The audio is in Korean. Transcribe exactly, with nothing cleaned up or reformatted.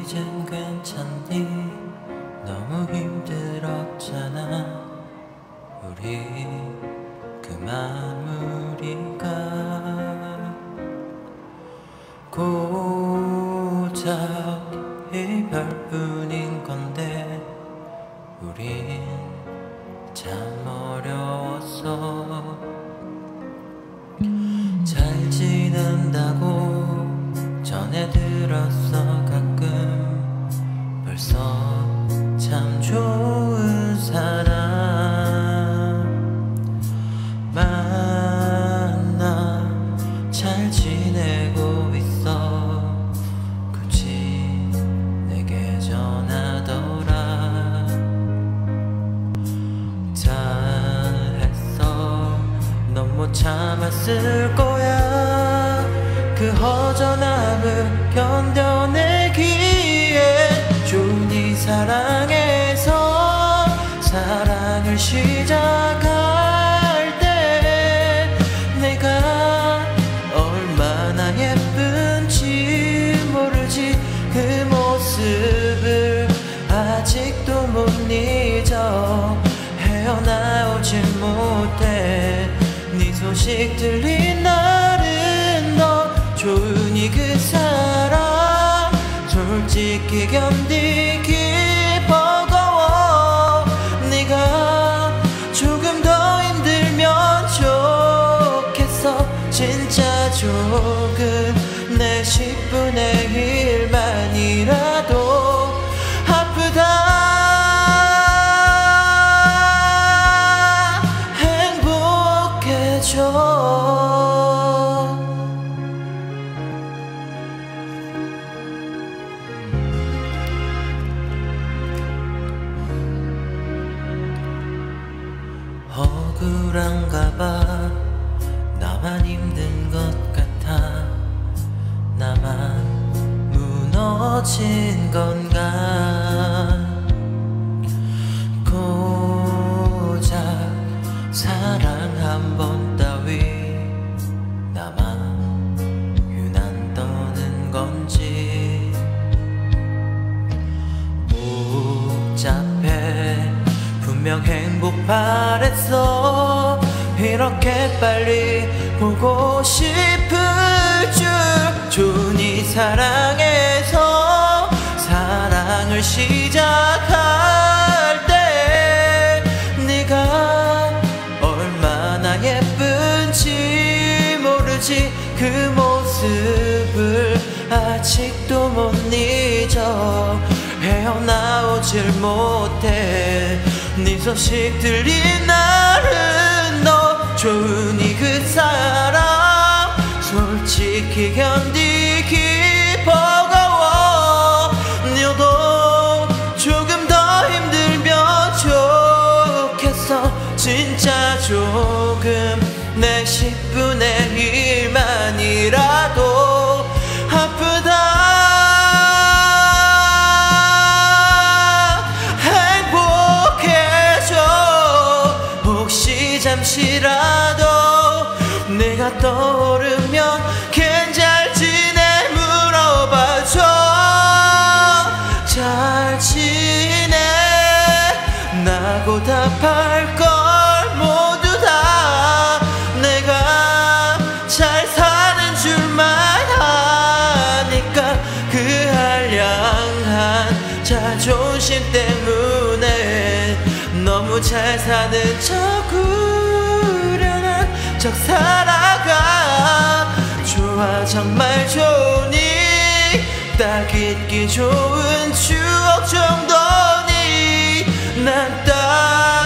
이젠 괜찮니? 너무 힘들었잖아 우리 그 마무리가. 고작 이별뿐인 건데 우린 참 어려웠어. 잘 지낸다고 전해 들었어. 가끔 벌써 참 좋은 사람 만나 잘 지내고 있어. 굳이 내게 전하더라. 잘했어 넌 못 참았을 거야. 그 허전함을 견뎌내기에 좋니 사랑해서 사랑을 시작할 때 내가 얼마나 예쁜지 모르지. 그 모습을 아직도 못 잊어. 헤어나오질 못해. 네 소식 들린 날은 너 좋으니 그 사람 솔직히 견디기 버거워. 네가 조금 더 힘들면 좋겠어. 진짜 조금 내 십분의 일만이라도 아프다 억울한가 봐. 나만 힘든 것 같아. 나만 무너진 건가. 고작 사랑 한 번 따위 나만 유난 떠는 건지. 복잡해 분명 행복 바랬어. 이렇게 빨리 보고 싶을 줄. 좋니 사랑해서 사랑을 시작할 때 네가 얼마나 예쁜지 모르지. 그 모습을 아직도 못 잊어. 헤어나오질 못해. 네 소식 들린 날은 너 좋으니 그 사람 솔직히 견디기 버거워. 너도 조금 더 힘들면 좋겠어. 진짜 조금 내 십분의 일만이라도 아프다 잠시라도 내가 떠오르면 괜찮 지내 물어봐줘. 잘 지내 나고 답할걸 모두 다. 내가 잘 사는 줄만 아니까 그 한량한 자존심 때문에 너무 잘 사는 척 척 살아가. 좋아 정말 좋니? 딱 잊기 좋은 추억 정도니. 난 딱